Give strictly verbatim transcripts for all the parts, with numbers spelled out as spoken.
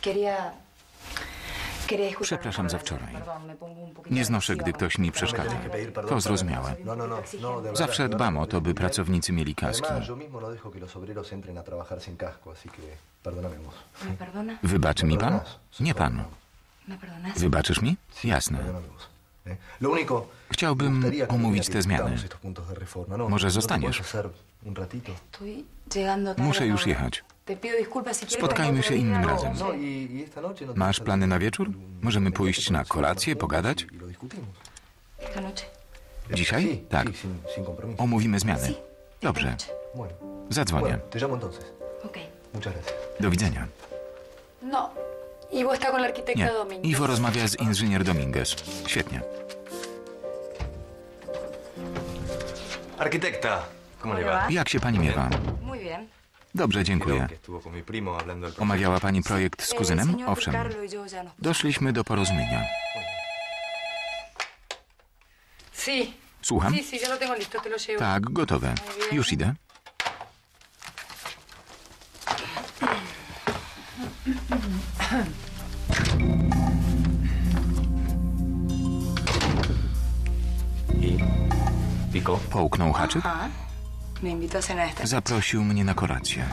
Przepraszam za wczoraj. Nie znoszę, gdy ktoś mi przeszkadza. To zrozumiałe. Zawsze dbam o to, by pracownicy mieli kaski. Wybaczy mi pan? Nie pan. Wybaczysz mi? Jasne. Chciałbym omówić te zmiany. Może zostaniesz? Muszę już jechać. Spotkajmy się innym razem. Masz plany na wieczór? Możemy pójść na kolację, pogadać? Dzisiaj? Tak. Omówimy zmiany. Dobrze. Zadzwonię. Do widzenia. Nie. Iwo rozmawia z inżynier Dominguez. Świetnie. Jak się pani miewa? Dobrze, dziękuję. Omawiała pani projekt z kuzynem? Owszem. Doszliśmy do porozumienia. Słucham? Tak, gotowe. Już idę. Połknął haczyk? Zaprosił mnie na kolację.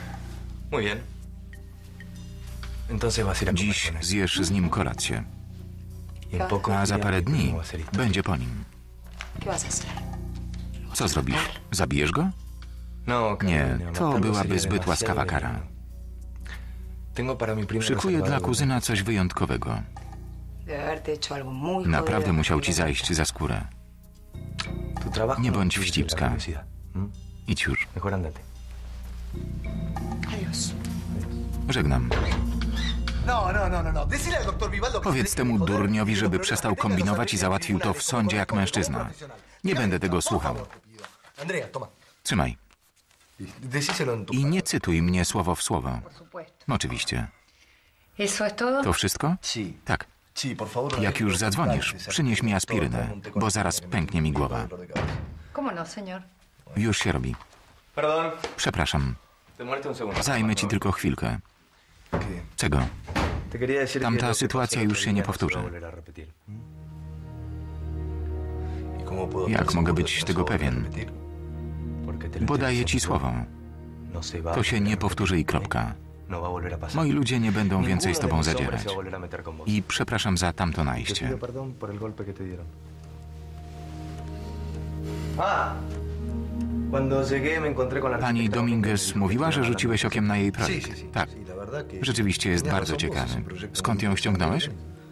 Dziś zjesz z nim kolację. A za parę dni będzie po nim. Co zrobisz? Zabijesz go? Nie, to byłaby zbyt łaskawa kara. Szykuję dla kuzyna coś wyjątkowego. Naprawdę musiał ci zajść za skórę. Nie bądź wścibska. Idź już. Żegnam. Powiedz temu durniowi, żeby przestał kombinować i załatwił to w sądzie jak mężczyzna. Nie będę tego słuchał. Trzymaj. I nie cytuj mnie słowo w słowo. Oczywiście. To wszystko? Tak. Jak już zadzwonisz, przynieś mi aspirynę, bo zaraz pęknie mi głowa. Już się robi. Przepraszam. Zajmę ci tylko chwilkę. Czego? Tamta sytuacja już się nie powtórzy. Jak mogę być tego pewien? Bo daję ci słowo. To się nie powtórzy i kropka. Moi ludzie nie będą więcej z tobą zadzierać. I przepraszam za tamto najście. Pani Dominguez mówiła, że rzuciłeś okiem na jej projekt. Tak. Rzeczywiście jest bardzo ciekawy. Skąd ją ściągnąłeś?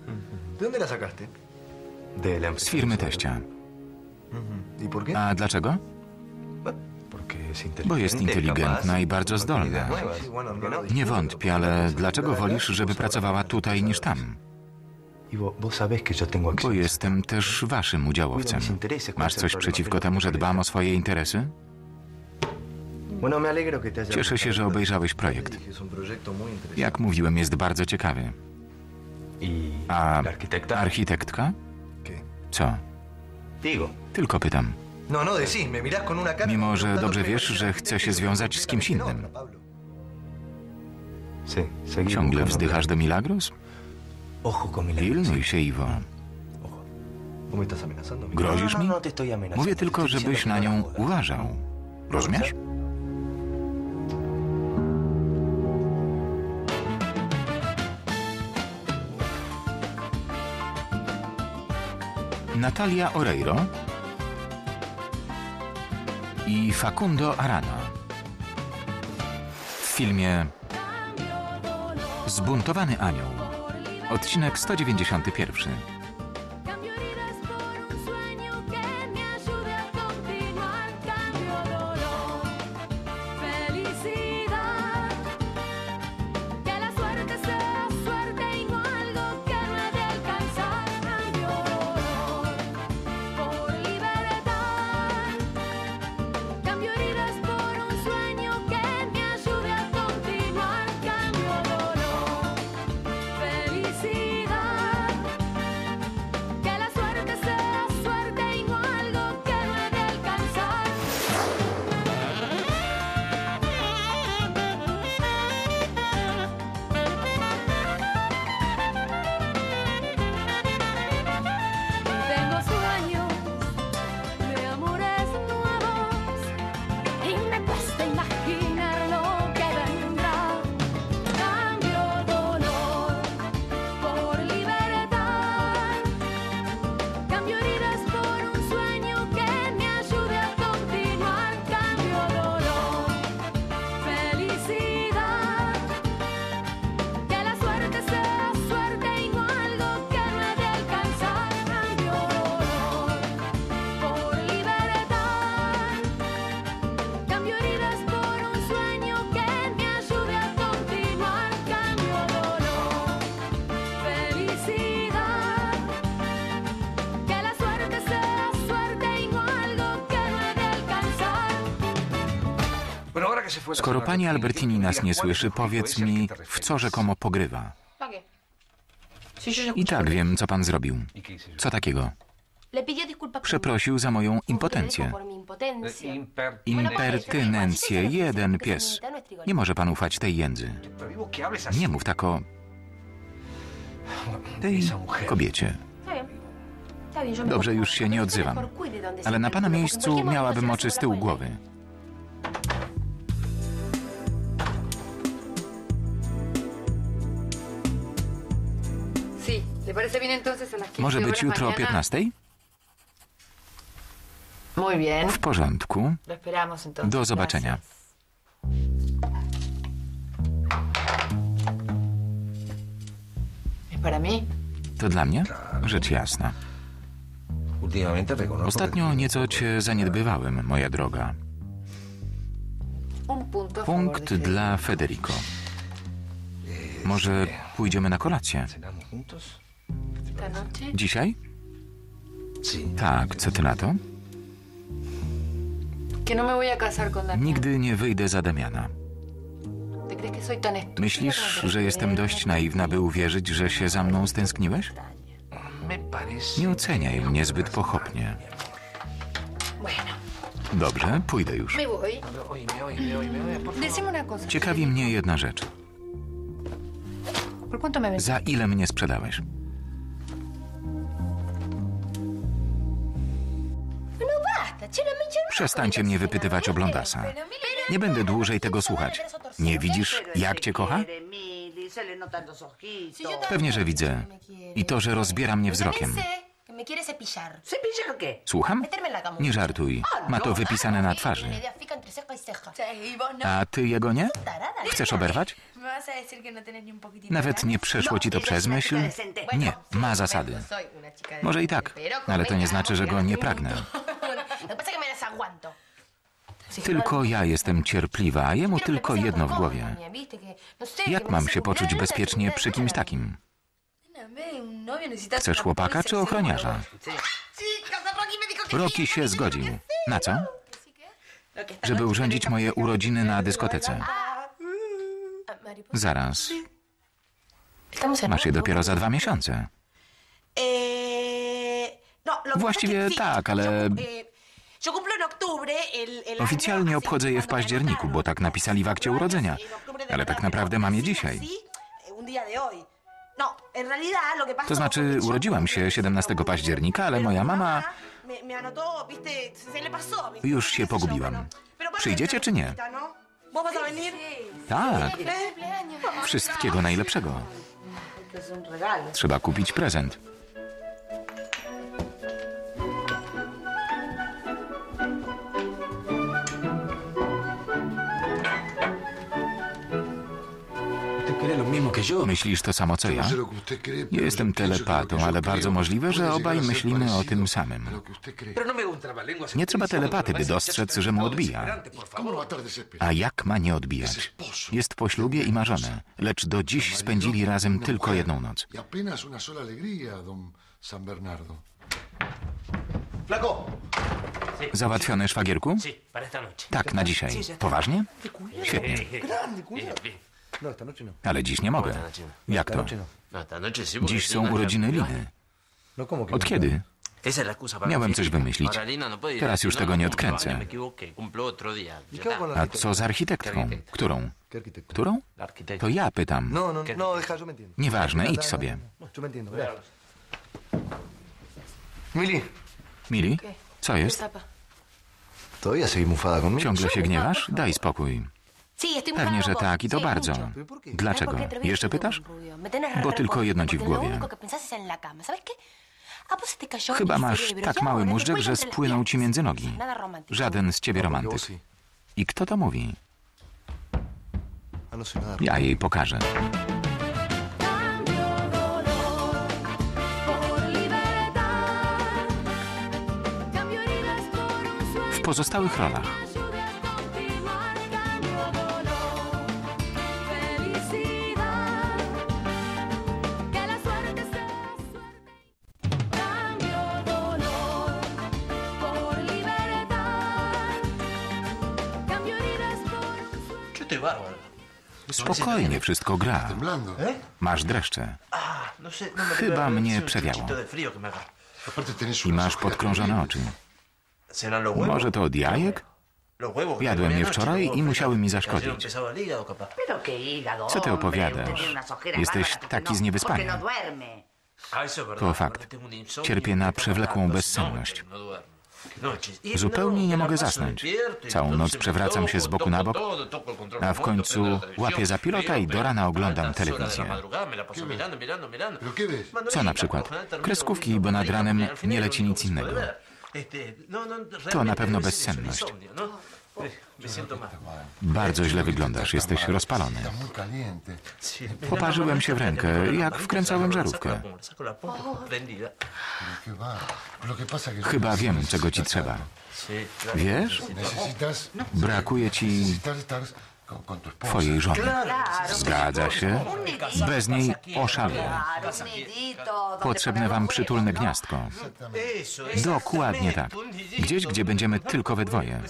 Z firmy teścia. A dlaczego? Bo jest inteligentna i bardzo zdolna. Nie wątpię, ale dlaczego wolisz, żeby pracowała tutaj niż tam? Bo jestem też waszym udziałowcem. Masz coś przeciwko temu, że dbam o swoje interesy? Cieszę się, że obejrzałeś projekt. Jak mówiłem, jest bardzo ciekawy. A architektka? Co? Tylko pytam. Mimo, że dobrze wiesz, że chcę się związać z kimś innym. Ciągle wzdychasz do Milagros? Pilnuj się, Iwo. Grozisz mi? Mówię tylko, żebyś na nią uważał. Rozumiesz? Natalia Oreiro i Facundo Arana w filmie Zbuntowany anioł, odcinek sto dziewięćdziesiąty pierwszy. Skoro pani Albertini nas nie słyszy, powiedz mi, w co rzekomo pogrywa. I tak wiem, co pan zrobił. Co takiego? Przeprosił za moją impotencję. Impertynencję, jeden pies. Nie może pan ufać tej jędzy. Nie mów tak o tej kobiecie. Dobrze, już się nie odzywam. Ale na pana miejscu miałabym oczy z tyłu głowy. Może być jutro o piętnastej? W porządku. Do zobaczenia. To dla mnie? Rzecz jasna. Ostatnio nieco cię zaniedbywałem, moja droga. Punkt dla Federico. Może pójdziemy na kolację? Dzisiaj? Tak, co ty na to? Nigdy nie wyjdę za Damiana. Myślisz, że jestem dość naiwna, by uwierzyć, że się za mną stęskniłeś? Nie oceniaj mnie zbyt pochopnie. Dobrze, pójdę już. Ciekawi mnie jedna rzecz. Za ile mnie sprzedałeś? Przestańcie mnie wypytywać o Blondasa. Nie będę dłużej tego słuchać. Nie widzisz, jak cię kocha? Pewnie, że widzę. I to, że rozbiera mnie wzrokiem. Słucham? Nie żartuj. Ma to wypisane na twarzy. A ty jego nie? Chcesz oberwać? Nawet nie przeszło ci to przez myśl? Nie, ma zasady. Może i tak, ale to nie znaczy, że go nie pragnę. Tylko ja jestem cierpliwa, a jemu tylko jedno w głowie. Jak mam się poczuć bezpiecznie przy kimś takim? Chcesz chłopaka czy ochroniarza? Rocky się zgodził. Na co? Żeby urządzić moje urodziny na dyskotece. Zaraz. Masz je dopiero za dwa miesiące. Właściwie tak, ale... Oficjalnie obchodzę je w październiku, bo tak napisali w akcie urodzenia. Ale tak naprawdę mam je dzisiaj. To znaczy, urodziłam się siedemnastego października, ale moja mama... Już się pogubiłam. Przyjdziecie czy nie? Tak. Wszystkiego najlepszego. Trzeba kupić prezent. Myślisz to samo co ja? Nie jestem telepatą, ale bardzo możliwe, że obaj myślimy o tym samym. Nie trzeba telepaty, by dostrzec, że mu odbija. A jak ma nie odbijać? Jest po ślubie i ma żonę, lecz do dziś spędzili razem tylko jedną noc. Załatwione, szwagierku? Tak, na dzisiaj. Poważnie? Świetnie. Ale dziś nie mogę. Jak to? Dziś są urodziny Liny. Od kiedy? Miałem coś wymyślić. Teraz już tego nie odkręcę. A co z architektką? Którą? Którą? To ja pytam. Nieważne, idź sobie. Mili? Co jest? Ciągle się gniewasz? Daj spokój. Pewnie, że tak i to bardzo. Dlaczego? Jeszcze pytasz? Bo tylko jedno ci w głowie. Chyba masz tak mały móżdżek, że spłynął ci między nogi. Żaden z ciebie romantyk. I kto to mówi? Ja jej pokażę. W pozostałych rolach Spokojnie, wszystko gra. Masz dreszcze. Chyba mnie przewiało. I masz podkrążone oczy. Może to od jajek? Jadłem je wczoraj i musiały mi zaszkodzić. Co ty opowiadasz? Jesteś taki zniewyspany. To fakt. Cierpię na przewlekłą bezsenność. Zupełnie nie mogę zasnąć. Całą noc przewracam się z boku na bok, a w końcu łapię za pilota i do rana oglądam telewizję. Co na przykład? Kreskówki, bo nad ranem nie leci nic innego. To na pewno bezsenność. Bardzo źle wyglądasz, jesteś rozpalony. Poparzyłem się w rękę, jak wkręcałem żarówkę. Chyba wiem, czego ci trzeba. Wiesz? Brakuje ci twojej żony. Zgadza się? Bez niej oszaleję. Potrzebne wam przytulne gniazdko. Dokładnie tak. Gdzieś, gdzie będziemy tylko we dwoje.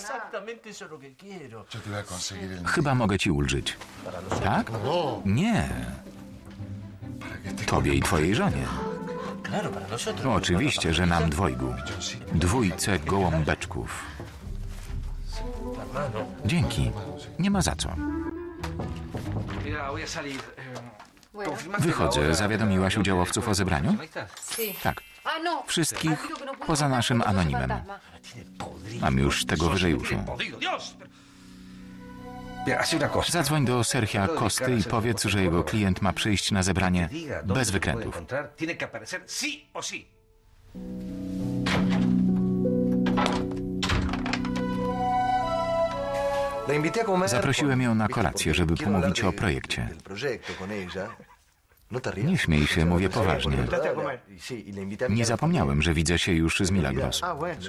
Chyba mogę ci ulżyć. Tak? Nie. Tobie i twojej żonie. Oczywiście, że nam dwojgu. Dwójce gołąbeczków. Dzięki. Nie ma za co. Wychodzę. Zawiadomiłaś udziałowców o zebraniu? Tak. Wszystkich poza naszym anonimem. Mam już tego wyżej uszu. Zadzwoń do Sergia Costy i powiedz, że jego klient ma przyjść na zebranie bez wykrętów. Zaprosiłem ją na kolację, żeby pomówić o projekcie. Nie śmiej się, mówię poważnie. Nie zapomniałem, że widzę się już z Milagros.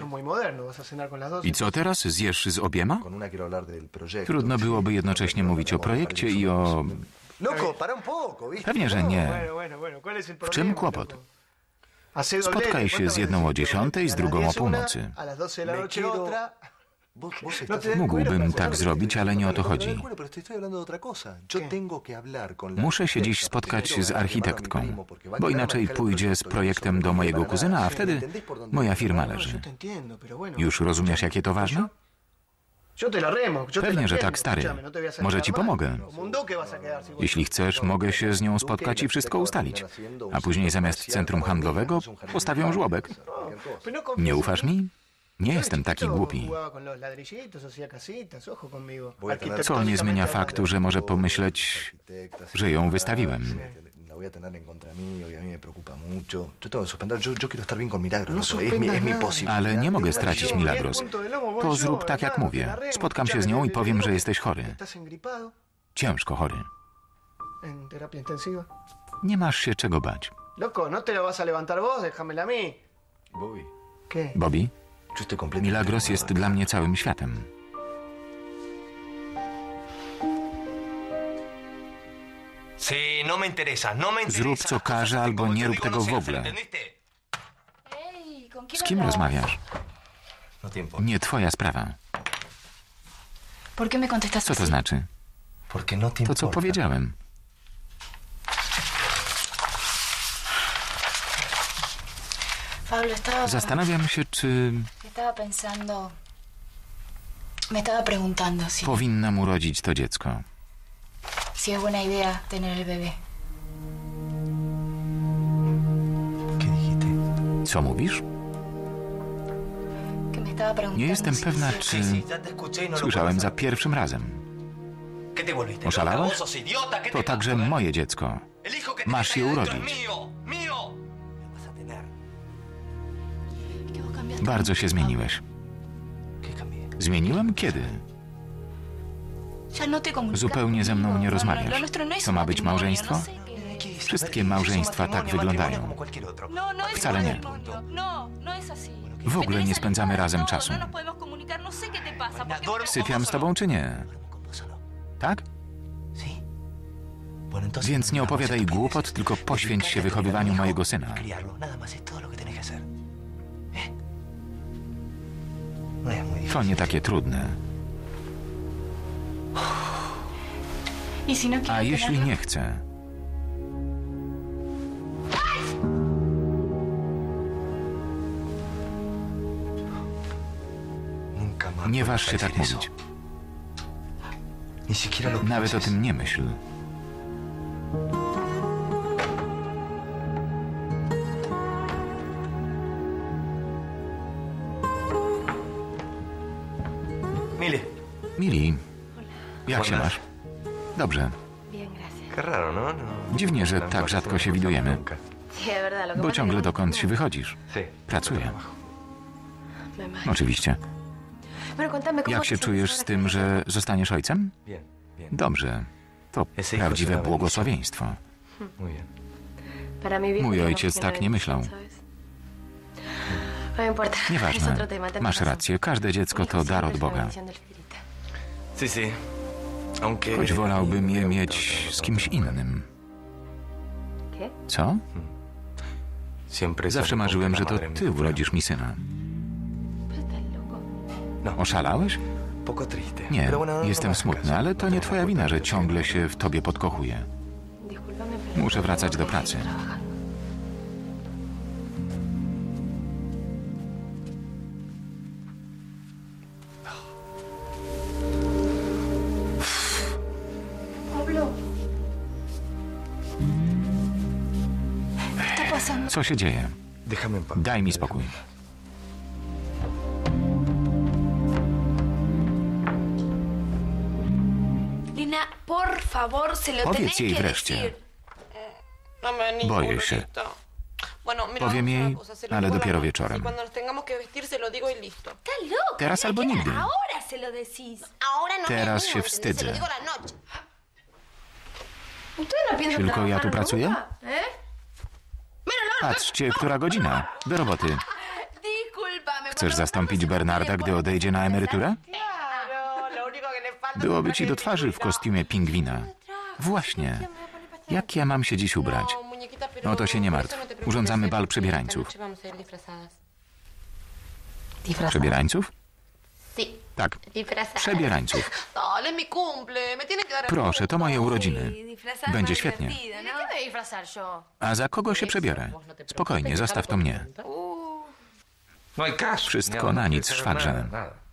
I co teraz? Zjesz z obiema? Trudno byłoby jednocześnie mówić o projekcie i o... Pewnie, że nie. W czym kłopot? Spotkaj się z jedną o dziesiątej, z drugą o północy. Mógłbym tak zrobić, ale nie o to chodzi. Muszę się dziś spotkać z architektką, bo inaczej pójdzie z projektem do mojego kuzyna, a wtedy moja firma leży. Już rozumiesz, jakie to ważne? Pewnie, że tak, stary. Może ci pomogę. Jeśli chcesz, mogę się z nią spotkać i wszystko ustalić. A później zamiast centrum handlowego postawią żłobek. Nie ufasz mi? Nie jestem taki głupi. Co nie zmienia faktu, że może pomyśleć, że ją wystawiłem. Ale nie mogę stracić Milagros. To zrób tak, jak mówię. Spotkam się z nią i powiem, że jesteś chory. Ciężko chory. Nie masz się czego bać. Bobby? Milagros jest dla mnie całym światem. Zrób co każe, albo nie rób tego w ogóle. Z kim rozmawiasz? Nie twoja sprawa. Co to znaczy? To, co powiedziałem. Zastanawiam się, czy powinnam urodzić to dziecko. Co mówisz? Nie jestem pewna, czy słyszałem za pierwszym razem. Oszalałaś? To także moje dziecko. Masz je urodzić. Bardzo się zmieniłeś. Zmieniłem? Kiedy? Zupełnie ze mną nie rozmawiasz. To ma być małżeństwo? Wszystkie małżeństwa tak wyglądają. Wcale nie. W ogóle nie spędzamy razem czasu. Sypiam z tobą, czy nie? Tak? Więc nie opowiadaj głupot, tylko poświęć się wychowywaniu mojego syna. To nie takie trudne. A jeśli nie chce? Nie waż się tak mówić. Nawet o tym nie myśl. Mili, jak się masz? Dobrze. Dziwnie, że tak rzadko się widujemy. Bo ciągle dokądś wychodzisz. Pracuję. Oczywiście. Jak się czujesz z tym, że zostaniesz ojcem? Dobrze. To prawdziwe błogosławieństwo. Mój ojciec tak nie myślał. Nieważne. Masz rację. Każde dziecko to dar od Boga. Choć wolałbym je mieć z kimś innym. Co? Zawsze marzyłem, że to ty urodzisz mi syna. Oszalałeś? Nie, jestem smutny, ale to nie twoja wina, że ciągle się w tobie podkochuję. Muszę wracać do pracy. Co się dzieje? Daj mi spokój. Powiedz jej wreszcie. Boję się. Powiem jej, ale dopiero wieczorem. Teraz albo nigdy. Teraz się wstydzę. Tylko ja tu pracuję? Patrzcie, która godzina. Do roboty. Chcesz zastąpić Bernarda, gdy odejdzie na emeryturę? Byłoby ci do twarzy w kostiumie pingwina. Właśnie. Jak ja mam się dziś ubrać? O to się nie martw. Urządzamy bal przebierańców. Przebierańców? Tak. Przebierańców. Proszę, to moje urodziny. Będzie świetnie. A za kogo się przebiorę? Spokojnie, zostaw to mnie. Wszystko na nic, szwagrze.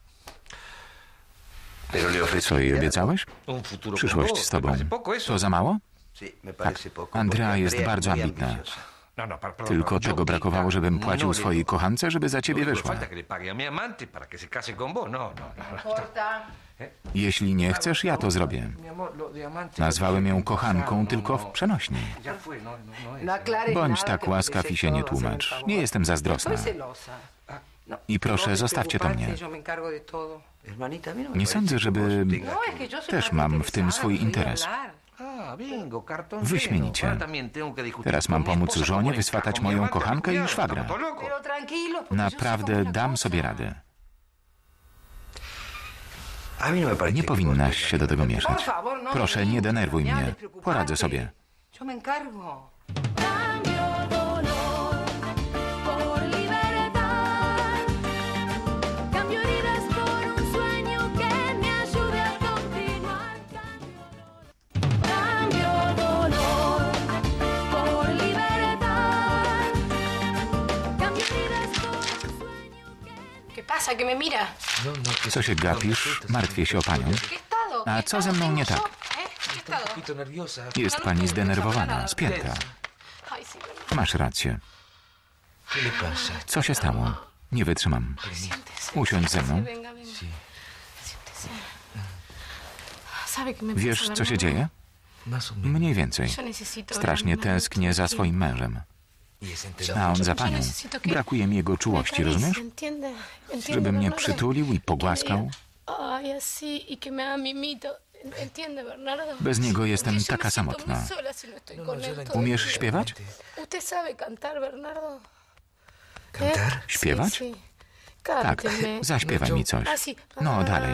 Co jej obiecałeś? Przyszłość z tobą. To za mało? Tak. Andrea jest bardzo ambitna. Tylko tego brakowało, żebym płacił swojej kochance, żeby za ciebie wyszła. Jeśli nie chcesz, ja to zrobię. Nazwałem ją kochanką tylko w przenośni. Bądź tak łaskaw i się nie tłumacz. Nie jestem zazdrosna. I proszę, zostawcie to mnie. Nie sądzę, żeby... Też mam w tym swój interes. Wyśmienicie. Teraz mam pomóc żonie wyswatać moją kochankę i szwagra. Naprawdę dam sobie radę. Nie powinnaś się do tego mieszać. Proszę, nie denerwuj mnie. Poradzę sobie. Co się gapisz? Martwię się o panią. A co ze mną nie tak? Jest pani zdenerwowana, spięta. Masz rację. Co się stało? Nie wytrzymam. Usiądź ze mną. Wiesz, co się dzieje? Mniej więcej. Strasznie tęsknię za swoim mężem. A on za panią. Brakuje mi jego czułości, rozumiesz? Żeby mnie przytulił i pogłaskał. Bez niego jestem taka samotna. Umiesz śpiewać? Śpiewać? Tak, zaśpiewaj mi coś. No, dalej.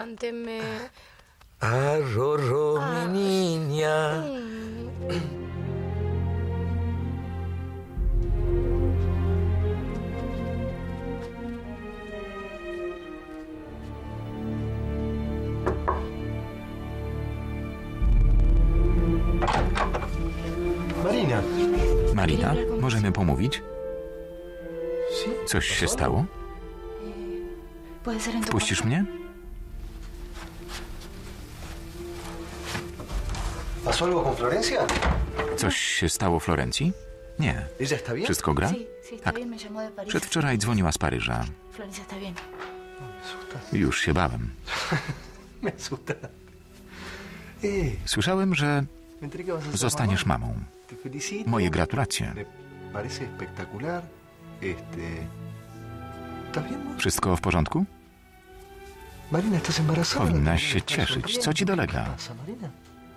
Arroro, mi niña. Marina, możemy pomówić? Coś się stało? Wpuścisz mnie? ¿Pasó algo con Florencia? Coś się stało Florencji? Nie. ¿Ella está bien? Wszystko gra? Tak. Przedwczoraj dzwoniła z Paryża. Już się bałem. Me asusta. Eh, Słyszałem, że me enteré que vas a ser zostaniesz mamá. mamą. Te felicito. Moje gratulacje. Me parece espectacular. Este... ¿Estás bien vos? Wszystko w porządku? Marina, estás embarazada. Powinnaś się Estás cieszyć. sonriendo. Co ci dolega? ¿Qué pasa, Marina?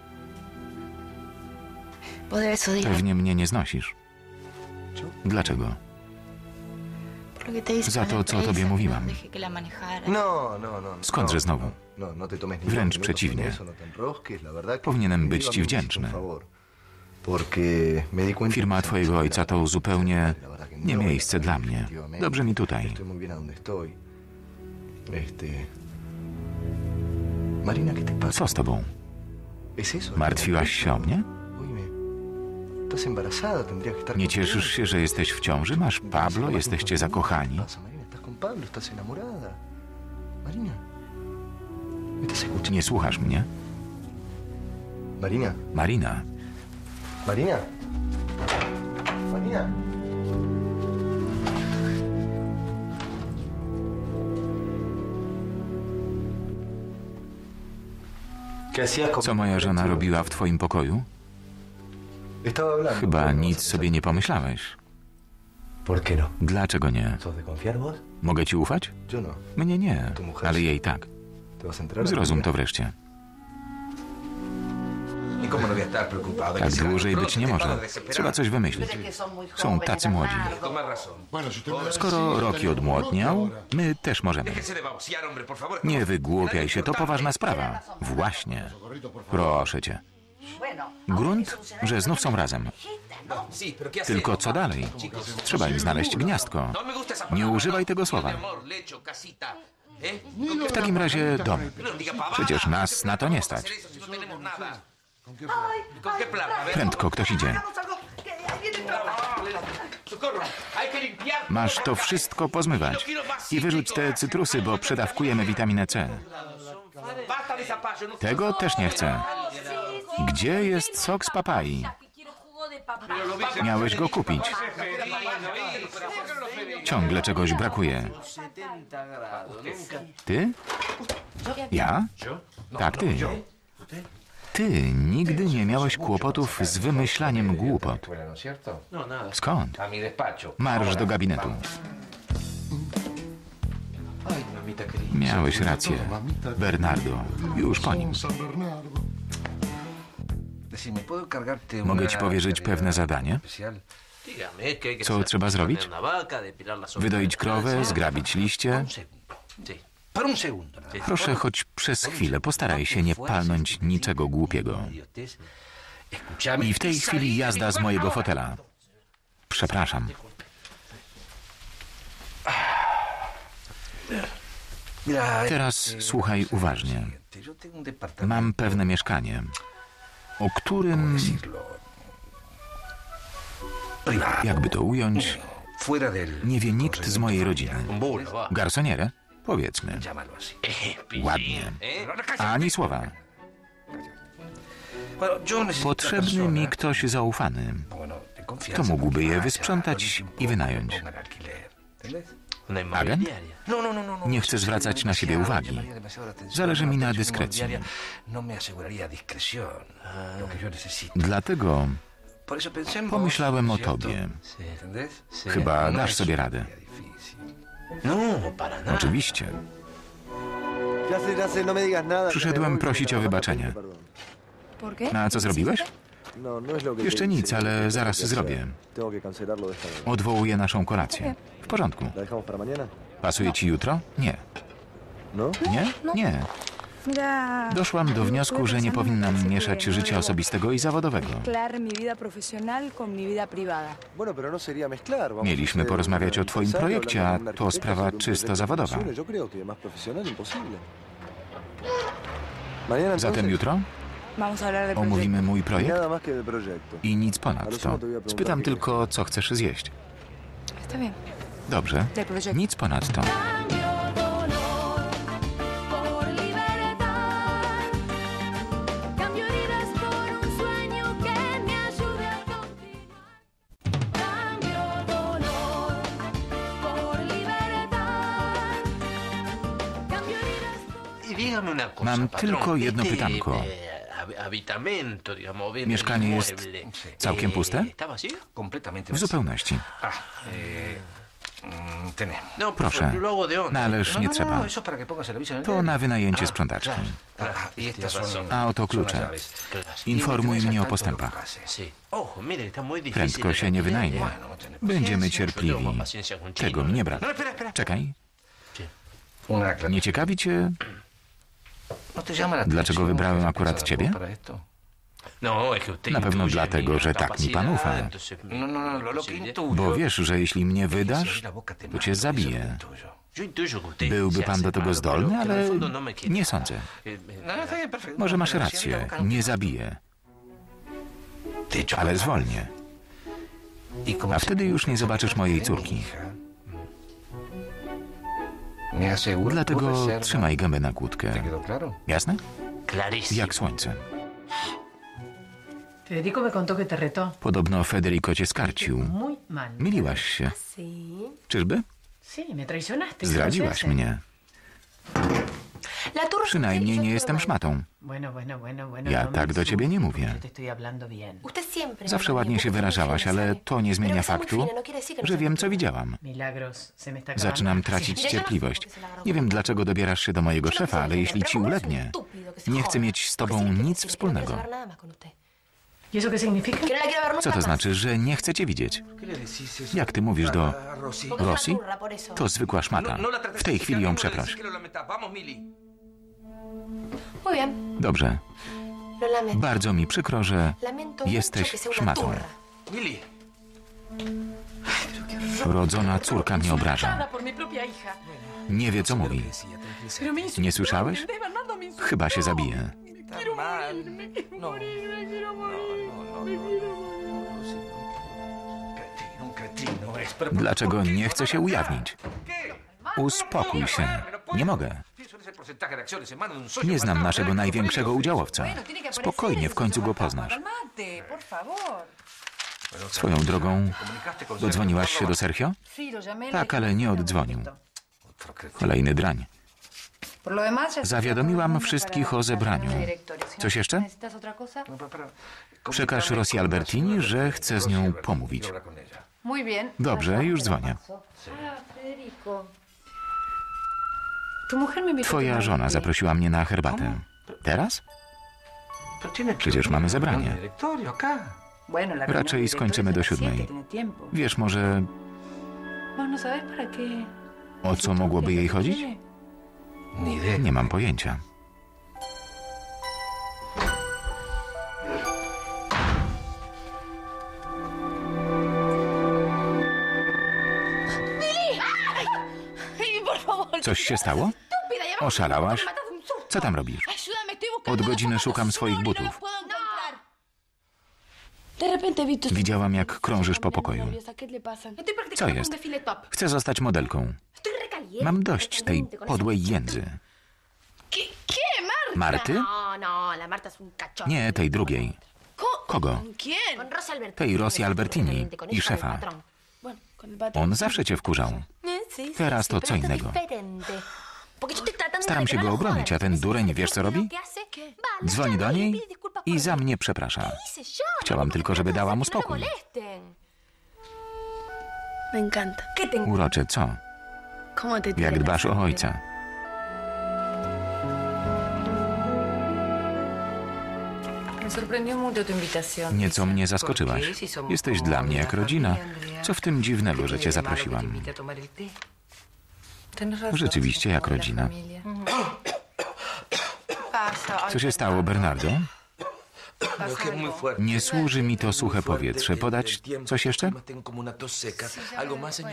Pewnie mnie nie znosisz. ¿Yo? Dlaczego? Za to, co o tobie mówiłam. No, no, no. Skądże no, znowu? No, no, no te tomes ni Wręcz dos minutos przeciwnie. con eso, no te enrosques, la verdad que Powinienem te być pido a ci mi wdzięczny. un favor, porque me di cuenta Firma que twojego ojca to zupełnie la verdad que nie no miejsce está dla bien, mnie. efectivamente. Dobrze mi tutaj. Estoy muy bien a donde estoy. Este... Marina, ¿qué te pasa? Co z tobą? ¿Es eso? Martwiłaś się o mnie? Oíme, estás embarazada, tendrías que estar Nie contenta. cieszysz się, że jesteś w ciąży? Masz Pablo? Jesteście zakochani? ¿Qué pasa, Marina? ¿Estás con Pablo? ¿Estás enamorada? Marina, ¿me estás escuchando? Nie słuchasz mnie? Marina, Marina, Marina, Marina. ¿Qué hacías con- co moja żona robiła w twoim pokoju? Estaba hablando. Chyba ¿Cómo nic vas a sobie nie pomyślałeś. ¿Por qué no? Dlaczego nie? ¿Sos de confiar vos? Mogę ci ufać? Yo no. Mnie nie, ale jej tak. ¿Te vas a entrar? Zrozum to wreszcie. Tak dłużej być nie może. Trzeba coś wymyślić. Są tacy młodzi. Skoro Rocky odmłodniał, my też możemy. Nie wygłupiaj się, to poważna sprawa. Właśnie. Proszę cię. Grunt, że znów są razem. Tylko co dalej? Trzeba im znaleźć gniazdko. Nie używaj tego słowa. W takim razie dom. Przecież nas na to nie stać. Prędko ktoś idzie. Masz to wszystko pozmywać. I wyrzuć te cytrusy, bo przedawkujemy witaminę C. Tego też nie chcę. Gdzie jest sok z papai? Miałeś go kupić. Ciągle czegoś brakuje. Ty? Ja? Tak, ty. Ty nigdy nie miałeś kłopotów z wymyślaniem głupot. Skąd? Marsz do gabinetu. Miałeś rację. Bernardo, już po nim. Mogę ci powierzyć pewne zadanie? Co trzeba zrobić? Wydoić krowę, zgrabić liście. Proszę, choć przez chwilę postaraj się nie palnąć niczego głupiego. I w tej chwili jazda z mojego fotela. Przepraszam. Teraz słuchaj uważnie. Mam pewne mieszkanie, o którym, jakby to ująć, nie wie nikt z mojej rodziny. Garsonierę? Powiedzmy. Ładnie. Ani słowa. Potrzebny mi ktoś zaufany. Kto mógłby je wysprzątać i wynająć? Agent? Nie chcę zwracać na siebie uwagi. Zależy mi na dyskrecji. Dlatego pomyślałem o tobie. Chyba dasz sobie radę. Oczywiście. Przyszedłem prosić o wybaczenie. A co zrobiłeś? Jeszcze nic, ale zaraz zrobię. Odwołuję naszą kolację. W porządku. Pasuje ci jutro? Nie. Nie? Nie. Doszłam do wniosku, że nie powinnam mieszać życia osobistego i zawodowego. Mieliśmy porozmawiać o twoim projekcie, a to sprawa czysto zawodowa. Omówimy mój projekt Nada más que del proyecto. i nic ponadto. Spytam tylko, co chcesz zjeść. Dobrze, nic ponadto. Mam tylko jedno pytanko. Mieszkanie jest całkiem puste? W zupełności. Proszę, no ależ nie trzeba. To na wynajęcie sprzątaczki. A oto klucze. Informuj mnie o postępach. Prędko się nie wynajmie. Będziemy cierpliwi. Tego mi nie brak. Czekaj. Nie ciekawi cię, dlaczego wybrałem akurat ciebie? Na pewno dlatego, że tak mi pan ufa. Bo wiesz, że jeśli mnie wydasz, to cię zabiję. Byłby pan do tego zdolny, ale nie sądzę. Może masz rację, nie zabiję. Ale zwolnię. A wtedy już nie zobaczysz mojej córki. Dlatego trzymaj gębę na kłódkę. Jasne? Jak słońce. Federico me contó que te retó. Podobno Federico cię skarcił. Muy mal. Myliłaś się. Czyżby? Sí, me traicionaste. Zdradziłaś mnie. Przynajmniej nie jestem szmatą. Bueno, bueno, bueno, bueno. Ja no me tak do ciebie nie mówię. Yo te estoy hablando bien. Zawsze ładnie się wyrażałaś, ale to nie zmienia faktu, że wiem, co widziałam. Milagros, se me está acabando. Zaczynam tracić cierpliwość. Nie wiem, dlaczego dobierasz się do mojego szefa, ale jeśli ci ulegnie, nie chcę mieć z tobą nic wspólnego. ¿Y eso qué significa? Co to znaczy, że nie chcę cię widzieć? Jak ty mówisz do Rosji? To zwykła szmata. W tej chwili ją przeproś. Dobrze. Bardzo mi przykro, że jesteś szmatą. Rodzona córka mnie obraża. Nie wie, co mówi. Nie słyszałeś? Chyba się zabije. Dlaczego nie chce się ujawnić? Uspokój się. Nie mogę. Nie znam naszego największego udziałowca. Spokojnie, w końcu go poznasz. Swoją drogą, dodzwoniłaś się do Sergio? Tak, ale nie oddzwonił. Kolejny drań. Zawiadomiłam wszystkich o zebraniu. Coś jeszcze? Przekaż Rosji Albertini, że chcę z nią pomówić. Dobrze, już dzwonię. Twoja żona zaprosiła mnie na herbatę. Teraz? Przecież mamy zebranie. Raczej skończymy do siódmej. Wiesz może, o co mogłoby jej chodzić? Nie mam pojęcia. Coś się stało? Oszalałaś? Co tam robisz? Od godziny szukam swoich butów. Widziałam, jak krążysz po pokoju. Co jest? Chcę zostać modelką. Mam dość tej podłej jędzy. Marty? Nie, tej drugiej. Kogo? Tej Rosji Albertini i szefa. On zawsze cię wkurzał. Teraz to co innego. Staram się go obronić, a ten dureń wiesz co robi? Dzwoni do niej i za mnie przeprasza. Chciałam tylko, żeby dała mu spokój. Urocze, co? Jak dbasz o ojca. Nieco mnie zaskoczyłaś. Jesteś dla mnie jak rodzina. Co w tym dziwnego, że cię zaprosiłam? Rzeczywiście jak rodzina. Co się stało, Bernardo? Nie służy mi to suche powietrze. Podać coś jeszcze?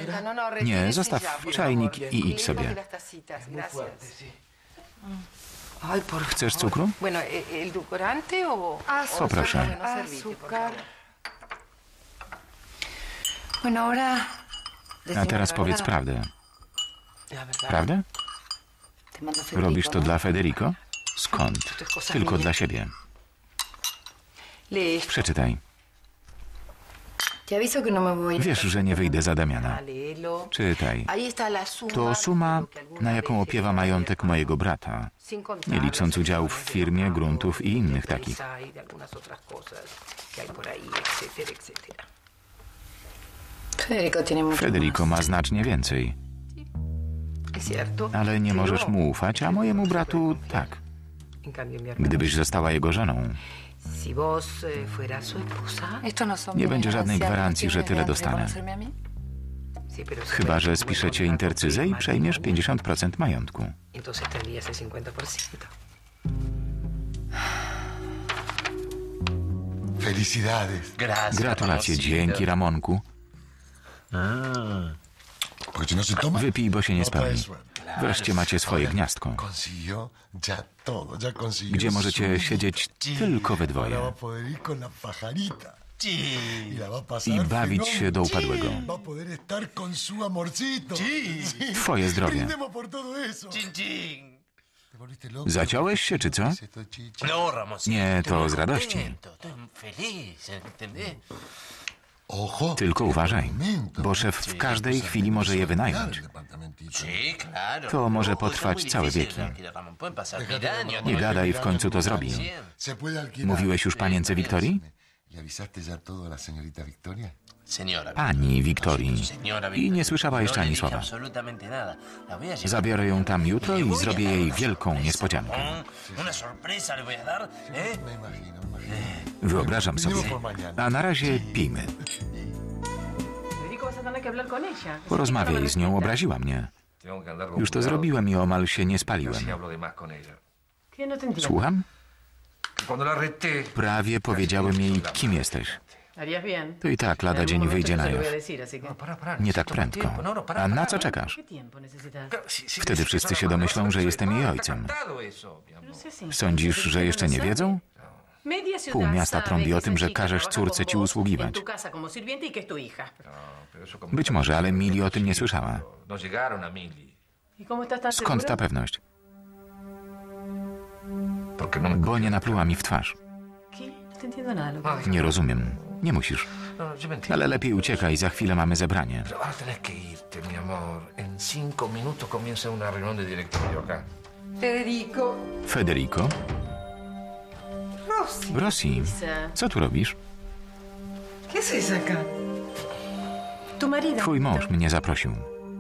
Nie, zostaw czajnik i idź sobie. Ay, por Chcesz favor. cukru? Bueno, ¿el edulcorante o...? Poproszę. Azúcar. Bueno, ahora... A teraz powiedz prawdę. Prawdę? Robisz to dla Federico? Skąd? Tylko dla siebie. Przeczytaj. Wiesz, że nie wyjdę za Damiana. Czytaj. To suma, na jaką opiewa majątek mojego brata, nie licząc udziałów w firmie, gruntów i innych takich. Federico ma znacznie więcej, ale nie możesz mu ufać, a mojemu bratu tak. Gdybyś została jego żoną, nie będzie żadnej gwarancji, że tyle dostanę. Chyba że spiszecie intercyzę i przejmiesz pięćdziesiąt procent majątku. Felicidades. Gratulacje, dzięki Ramonku. Porque si no se toma, Wypij, bo się nie no trae spełni. suerte. Wreszcie macie swoje gniazdko, Consiguió ya todo, ya consiguió gdzie su możecie vida. siedzieć tylko we Ahora va dwoje a poder ir con la pajarita. Y la va a pasar i bawić się do upadłego. fenómeno. Va a poder estar con su amorcito. Sí. Twoje zdrowie. Brindemos por todo eso. ¿Te volviste loco? Zaciąłeś się, czy co? ¿Es esto, chichi? No, Ramosito. Nie, estoy to muy z radości. contento, estoy feliz, ¿entendés? Ojo, Tylko uważaj, departamento, bo szef w każdej chwili może je wynająć. departamentito. Sí, claro. To może No, potrwać es muy całe difícil wieki. alquilar, Ramón. Pueden pasar mil años. Nie gadaj, w końcu to zrobi. Se puede alquilar. Mówiłeś już panience Wiktorii? ¿Le avisaste ya todo a la señorita Victoria? Señora. Pani Wiktorii. Señora I nie słyszała jeszcze no le ani dije słowa. absolutamente nada. La voy a llevar. Zabiorę ją tam jutro i zrobię jej wielką Una niespodziankę. sorpresa, Una sorpresa le voy a dar, ¿eh? Me imagino, me imagino. Wyobrażam sobie. A na razie pijmy. Federico, vas a tener que hablar con ella. Porozmawiaj z nią, obraziła mnie. Już to zrobiłem i omal się nie spaliłem. ¿Qué? No te entiendo. Słucham? Prawie powiedziałem jej, kim jesteś. Harías bien. To i tak lada dzień wyjdzie na jaw. Nie tak prędko. A na co czekasz? ¿Qué tiempo necesitas? Wtedy wszyscy się domyślą, że jestem jej ojcem. No sé si- Sądzisz, że jeszcze nie wiedzą? Media ciudad Pół miasta sabe trąbi que o tym, esa że chica każesz trabaja córce con ci vos usługiwać. en tu casa como sirviente y que es tu hija. Być może, ale Mili o tym nie słyszała. ¿Y cómo estás tan Skąd ta seguro? pewność? Bo nie napluła mi w twarz. ¿Qué? No te entiendo nada. Lo que dices. Nie rozumiem. Nie musisz. Ale lepiej uciekaj, za chwilę mamy zebranie. Ahora tenés que irte, mi amor. En cinco minutos comienza una reunión de directorio acá. Federico. Federico? Rosy. Rosji, co tu robisz? ¿Qué haces acá? Tu marido. Twój mąż mnie zaprosił.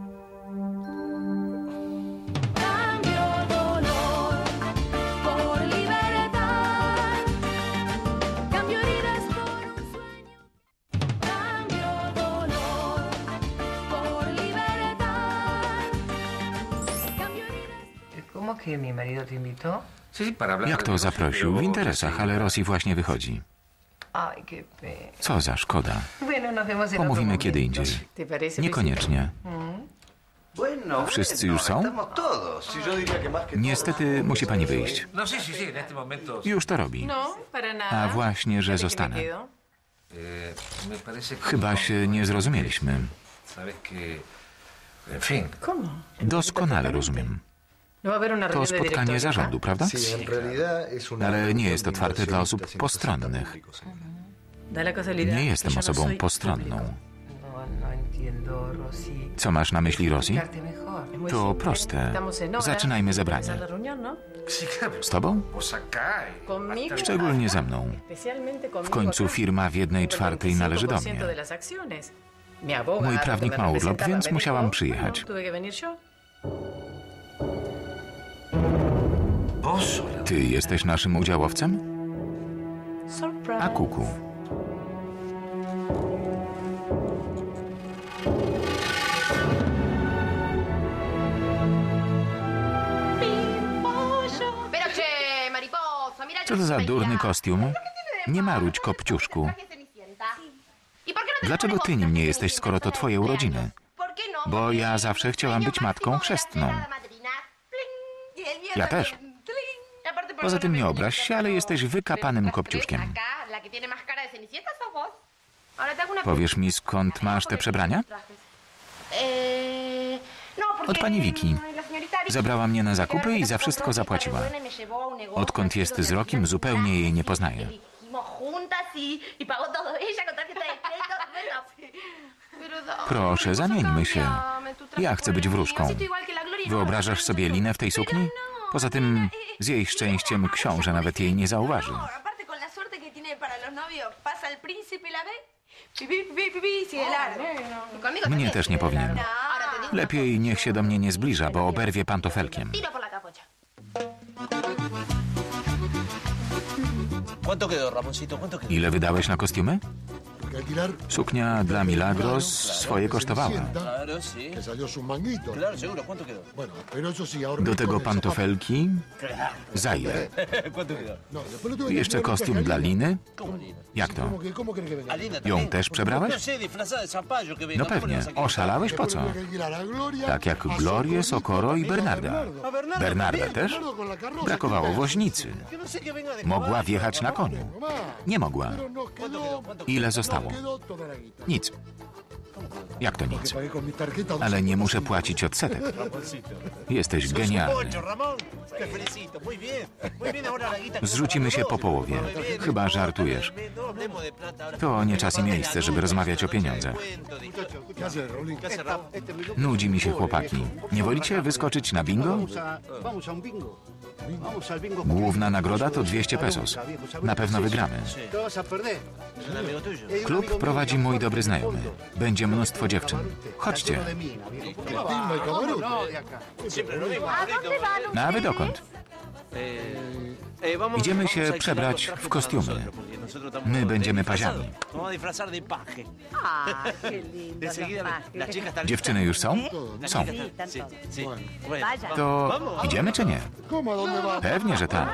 Cambio dolor por libertad. Cambio heridas por un sueño. Cambio dolor por libertad. Cambio heridas. ¿Cómo que mi marido te invitó? Sí, sí, para hablar Jak de to negocios, zaprosił? pero- W interesach, ale Rosji właśnie wychodzi. Ay, qué pena. Co za szkoda. Bueno, nos vemos en otro Pomówimy momento. kiedy indziej. ¿Te parece? Niekoniecznie. Bueno, Wszyscy już są? estamos todos. Si yo diría que más que Niestety musi pani wyjść. No, sí, sí, sí, en este momento. Już to robi. No, para nada. A właśnie, że Fíjate que me zostanę. quedo. Eh, me parece que Chyba się nie zrozumieliśmy. Sabes que. En fin. ¿Cómo? Doskonale rozumiem. No va a haber una To reunión de spotkanie directorio. zarządu, prawda? Sí, en realidad es una Ale nie reunión jest de otwarte dla osób inversionistas y postronnych. públicos. Da la casualidad Nie que jestem yo no osobą soy postronną. público. No, no entiendo, Rosy. Co masz na myśli, Rosji? Explicarte mejor. Es muy To simple. proste. Estamos en hora. Zaczynajmy zebranie. Empezar la reunión, ¿no? Sí, claro. Z tobą? Vos acá. eh, Conmigo. Szczególnie ze mną. Especialmente conmigo W końcu acá. firma w jednej Tengo el czwartej należy do veinticinco por ciento mnie. de las acciones. Mi abogado, Mój que prawnik me ma urlop, representaba, więc me musiałam dijo, przyjechać. bueno, tuve que venir yo. Vos sola. Ty jesteś naszym udziałowcem? Surprise. A kuku. Pero che, mariposa, mira Co to za durny kostium? Nie marudź, kopciuszku. Dlaczego ty nim nie jesteś, skoro to twoje urodziny? Bo ja zawsze chciałam być matką chrzestną. Ja też. Poza tym nie obraź się, ale jesteś wykapanym kopciuszkiem. Acá, la que tiene más cara de cenicienta sos vos. Ahora te hago una Powiesz mi, skąd masz te przebrania? Eh, no, porque Od pani Wiki. la señorita Vicky Zabrała mnie na zakupy i za wszystko zapłaciła. Odkąd jest z Rokim, zupełnie jej nie poznaję. Elegimos juntas y, y pagó todo ella con tarjeta de crédito. Bueno. Proszę, zamieńmy się. Ja chcę być wróżką. Wyobrażasz sobie Linę w tej sukni? Poza tym, z jej szczęściem książę nawet jej nie zauważy. Aparte con la suerte que tiene para los novios, pasa el príncipe la ve. Pi, pi, pi, pi, pi, sigue largo. Y conmigo Mnie también. też nie powinien. No, ahora te digo una Lepiej niech się do mnie nie zbliża, bo oberwie pantofelkiem. tiro por la capocha. ¿Cuánto quedó, Ramoncito? ¿Cuánto quedó? Ile wydałeś na kostiumy? Porque alquilar Suknia dla Milagros swoje kosztowała. Claro, sí. que salió su manguito. Claro, seguro. ¿Cuánto quedó? Bueno, pero eso sí, ahora. Do tego pantofelki Claro. za ile? ¿Cuánto quedó? No, después lo tuve que Jeszcze alquilar kostium en dla Cali. Liny? ¿Cómo Lina? Jak to? ¿Cómo, que, ¿Cómo querés que venga? ¿A Lina Ją también? też No przebrałeś? sé, disfrazada de zapallo que venga. No ¿Cómo le pewnie. vas a quitar? Oszalałeś? Po co? Tuve que alquilar a Gloria, Tak jak a Glorię, Sokoro i a Bernarda. Bernardo. Bernarda też? Bernardo con la carroza. Brakowało woźnicy. Que no sé que venga de Mogła caballo. wjechać na koniu. No más. Nie mogła. Pero nos quedó, Ile zostało? nos quedó toda la guita. Nic. Jak to Que nic? pagué con mi tarjeta. Ale nie muszę płacić odsetek. Jesteś genialny. Ocho, Ramón. Te felicito. Muy bien. Muy bien, ahora la guita. Zrzucimy się po połowie. Chyba żartujesz. No hablemos de plata ahora. To nie czas i miejsce, żeby rozmawiać o pieniądzach. ¿Qué hace, Rolín? ¿Qué hace, Ramón? Nudzi mi się, chłopaki. Nie wolicie wyskoczyć na bingo? Vamos a un bingo. Vamos al bingo. Główna nagroda to dwieście pesos. Na pewno wygramy. Te vas a perder. ¿Es un amigo tuyo? Eh, un Klub amigo prowadzi mío, mój dobry znajomy. Będzie mnóstwo dziewczyn. Chodźcie. de mina, viejo. Tilma y Camarote. No, de acá. Siempre lo mismo. ¿A dónde van No a wy ustedes? dokąd? Eh, vamos- Idziemy vamos się a alquilar przebrać los trajes w para kostiumy. nosotros, porque nosotros estamos My de będziemy disfrazados. paziami. Vamos a disfrazar de paje. Ah, qué lindo. Enseguida la- las chicas están Dziewczyny już są? Las Są. chicas están- sí, sí. Bueno, Vaya. To idziemy czy nie? ¿Cómo? ¿A dónde va? Pewnie, że tak.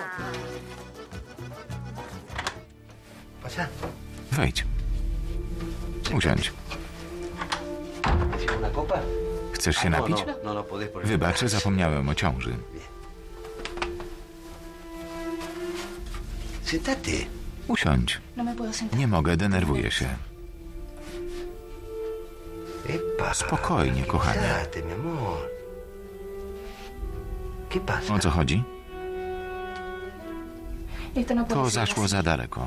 Pasá. Wejdź. Usiądź. ¿Decís una copa? Chcesz się No, napić? no, no, no podés por Wybacz, zapomniałem o ciąży. Sentate. Usiądź. No me puedo sentar. Nie mogę, denerwuję się. Epa. Spokojnie, kochanie. Sentate, mi amor. ¿Qué pasa? O co chodzi? Esto no puede To ser zaszło así. za daleko.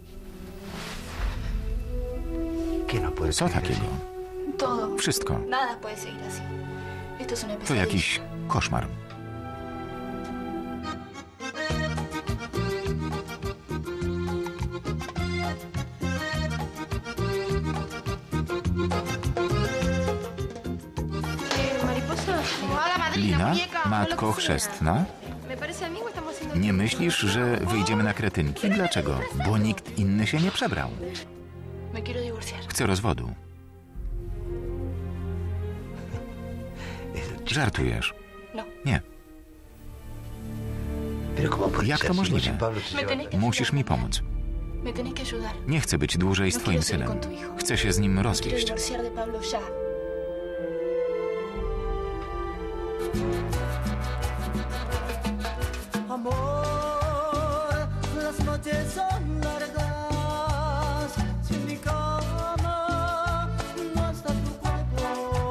¿Qué no puede Co ser takiego? Todo. Wszystko. Nada puede seguir así. Esto es una To pesadilla. jakiś koszmar. Eh, mariposa, Hola, madrina, Lina, muñeca, lo matko que sea. chrzestna, ¿me parece a mí o estamos haciendo... nie myślisz, że wyjdziemy na kretynki? Dlaczego? Bo nikt inny się nie przebrał. Me quiero divorciar. Chcę rozwodu. Żartujesz. No. Nie. Pero ¿cómo puede Jak ser to si możliwe? vos y Pablo se Me llevan tenés tan- que Musisz mi pomóc. Me tenés que ayudar. Nie chcę być dłużej z twoim synem. Chcę się z nim Me quiero rozwieść. divorciar de Pablo ya. Amor, las noches son largas. Si en mi cama no está tu cuerpo,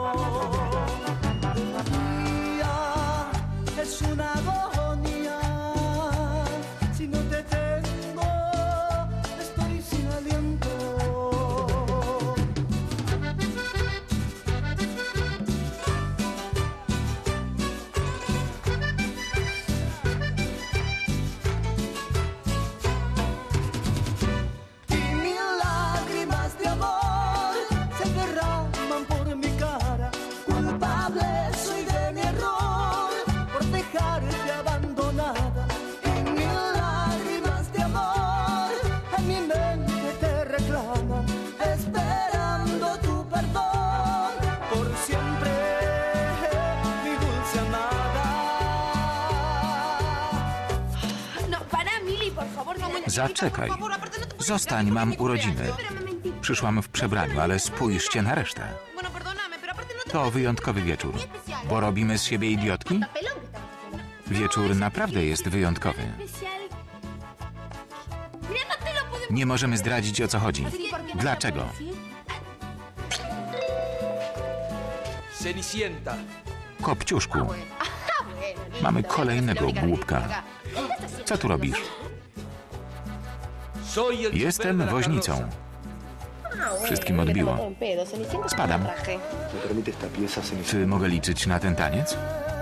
el día es una agonía. Si no te tengo, estoy sin aliento. Y mil lágrimas de amor se derraman por mi cara. Culpable soy de mi error por dejarte abandonada. Y mil lágrimas de amor en mi mente te reclaman, esperando tu perdón por siempre, mi dulce amada. No, para, Mili, por favor. No, Zaczekaj. Zostań, mam urodziny. Przyszłam w przebraniu, ale spójrzcie na resztę. To wyjątkowy wieczór. Bo robimy z siebie idiotki? Pelón que estamos haciendo. Wieczór naprawdę jest wyjątkowy. Nie możemy zdradzić, o co chodzi. Dlaczego? Cenicienta. Kopciuszku, mamy kolejnego głupka. Co tu robisz? Soy el Jestem chofer de la woźnicą. carroza. Wszystkim odbiło. Spadam. ¿Me permite esta pieza, señor? Czy mogę liczyć na ten taniec?